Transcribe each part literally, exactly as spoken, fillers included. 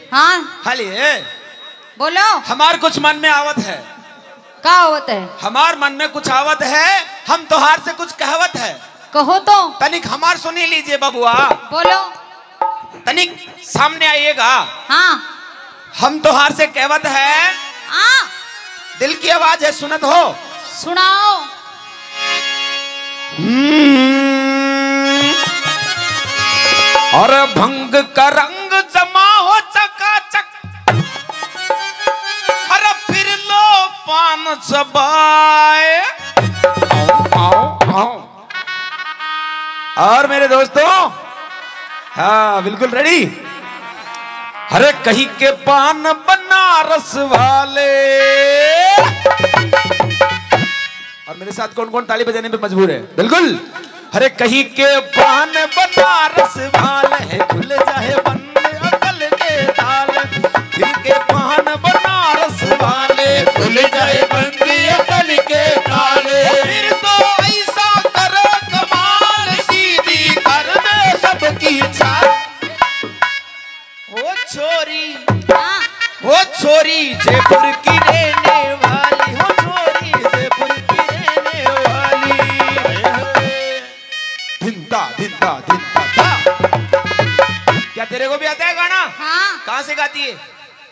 हाँ हालिए बोलो। हमार कुछ मन में आवत है। का आवत है? हमार मन में कुछ आवत है, हम तोहार से कुछ कहवत है। कहो तो। तनिक हमार सुनी लीजिए बबुआ। बोलो। तनिक सामने आइएगा। हाँ हम तोहार से कहवत है। हाँ दिल की आवाज है, सुनत हो? सुनाओ। और भंग का रंग जमा हो चकाचक, अरे फिर लो पान चबाए। आओ आओ आओ। और मेरे दोस्तों, हाँ बिल्कुल रेडी। अरे कहीं के पान बनारस वाले। और मेरे साथ कौन कौन ताली बजाने पे मजबूर है? बिल्कुल। अरे कहीं के पान बनारस वाले है, खुल जाए बंद अकल के ताल। कहीं के पान बनारस वाले, खुल जाए बंद अकल के ताल। फिर तो ऐसा करो कमाल, सीधी कर दे सबकी चाल। वो छोरी, हाँ वो छोरी जयपुर की रहने वाली, हो छोरी जयपुर की रहने वाली। धिंता धिंता धिंता धा। क्या तेरे को भी आता है गाना? हाँ। कहाँ से गाती है?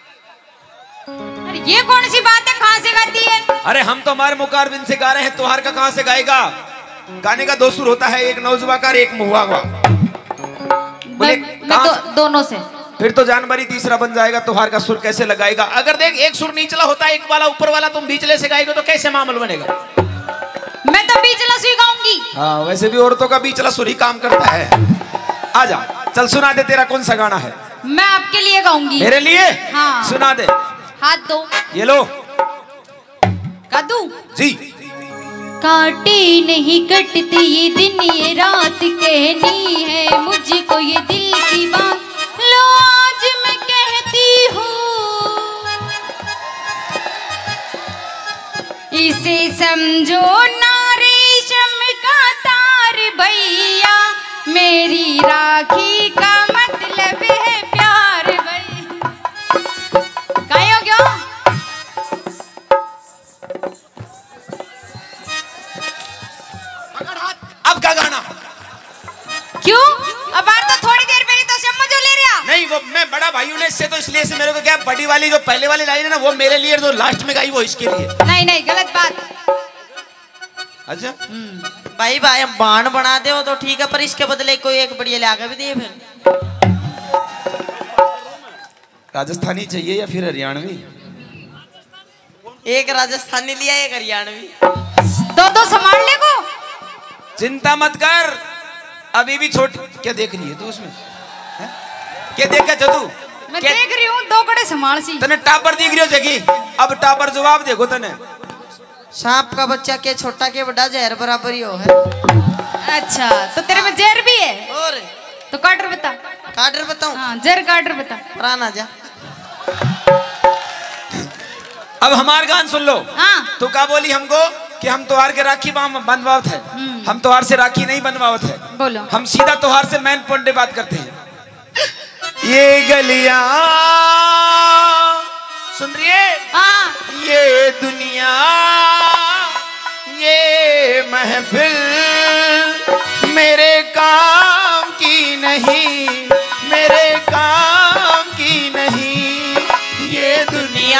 अरे ये कौन सी बात है, कहाँ से गाती है? अरे हम तो हमारे मुकारबिन से गा रहे हैं, तुहार का कहाँ से गाएगा? गाने का दो सुर होता है, एक नौजुबा का एक मुहुआ का। बोले मैं दो, दोनों से। फिर तो जानवरी तीसरा बन जाएगा। तुहार का सुर कैसे लगाएगा? अगर देख एक सुर निचला होता है, एक वाला ऊपर वाला, तुम बीचले से गाएगा तो कैसे मामला बनेगा? मैं तो बीचला सुई गाऊंगी। हाँ वैसे भी औरतों का बीचला सुर ही काम करता है। आजा चल सुना दे, तेरा कौन सा गाना है? मैं आपके लिए गाऊंगी। मेरे लिए? हाँ सुना दे। हाथ दो। ये लो। कद्दू जी। काटे नहीं कटती ये दिन ये रात, कहनी है मुझको ये दिल की बात। लो आज मैं कहती हूँ, इसे समझो ना रेशम का तार भैया, मेरी राखी का मतलब है प्यार भैया। काय हो गया? अब का गाना? क्यों? अब बार तो थोड़ी देर पहले तो समझ ले रहा। नहीं वो मैं बड़ा भाइयों ने इससे तो इसलिए से मेरे को क्या, बड़ी वाली जो पहले वाली लाइन है ना वो मेरे लिए, जो लास्ट में गाई वो इसके लिए। नहीं नहीं गलत बात। अच्छा भाई भाई हम बाण बना दे तो ठीक है, पर इसके बदले कोई एक बढ़िया लागा भी दे। फिर राजस्थानी चाहिए या फिर हरियाणवी? एक राजस्थानी लिया, एक हरियाणवी। दो दो संभाल ले को। चिंता मत कर, अभी भी छोटी। क्या देख रही है तू उसमें? है? क्या देखा जदू? मैं देख रही हूँ दो कड़े संभाल सी। तने टापर दिख रही हो जगी, अब टापर जवाब देखो तने। सांप का बच्चा के छोटा के बड़ा जहर बराबर ही हो है। अच्छा तो तेरे में जहर भी है? और तो काटर बता। काटर बताऊं? हाँ जहर काटर बता। पुराना जा। अब हमार गान सुन लो। हाँ तू क्या बोली हमको कि हम त्योहार के राखी बनवावत है? हम त्योहार से राखी नहीं बनवावत है। बोलो। हम सीधा त्योहार से मैन पॉइंट बात करते हैं। ये गलियां सुन रही है? हाँ ये दुनिया, ये महफिल मेरे काम की नहीं, मेरे काम की नहीं। ये दुनिया,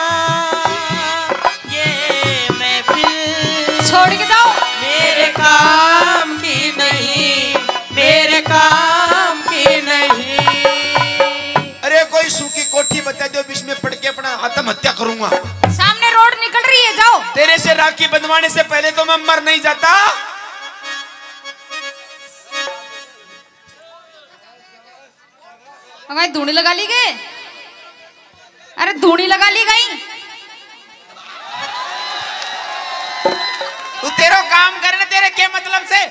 ये महफिल छोड़ के जाओ। मेरे काम की नहीं, मेरे काम की नहीं। अरे कोई सूखी कोठी बता दो, बीच में पड़ के अपना आत्महत्या करूंगा। सामने रोड निकल रही है, जाओ। तेरे से राखी बंधवाने से पहले तो मैं मर नहीं जाता। अगर धूनी लगा ली गई, अरे धूनी लगा ली गई। तू तेरा काम करे ना, तेरे के मतलब से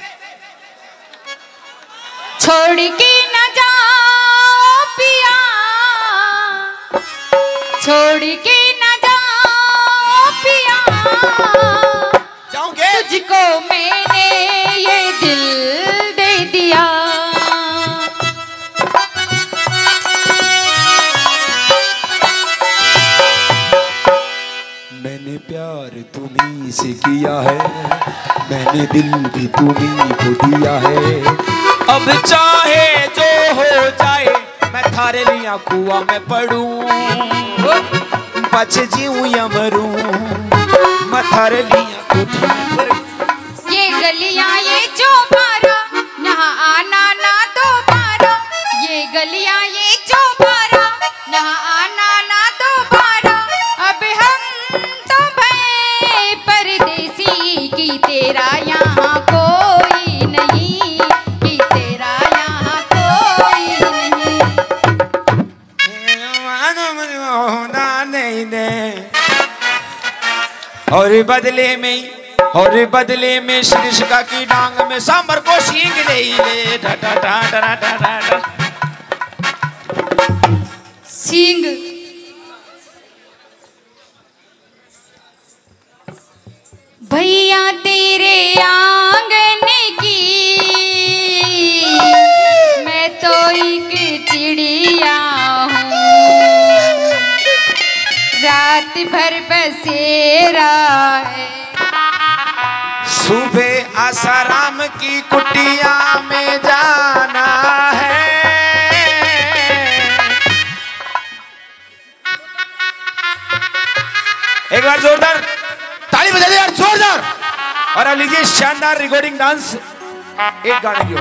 छोड़ के न जाओ पिया, छोड़ के न जाओ पिया, जाऊंगे तुझको मैंने ये दिल दे दिया। तुम्ही से किया है, मैंने दिल भी तुम्ही को दिया है। अब चाहे जो हो जाए मैं थारे लिया कुआ में पड़ूं, बच जीऊं या मरूं, मैं थारे लिया कोठी में पड़ूं। ये गलियां ये चौबारा यहाँ आना ना दोबारा, ये गलियां ये चौबारा यहाँ आना ना दोबारा। अब हम तो भय परदेसी की तेरा यहाँ कोई नहीं, कि तेरा यहाँ कोई नहीं। नहीं दे और बदले में और बदले में शीर्षिका की डांग में सांबर को सींग ले ले डा डा डा डा डा डा डा। सिंह भैया तेरे आंगन की मैं तो एक चिड़िया हूँ, रात भर बसेरा है। सुबह आसाराम की कुटिया में जाना है। एक बार जोरदार ताली बजा दे यार, जोरदार। और अब लीजिए शानदार रिकॉर्डिंग डांस एक गाने की ओर।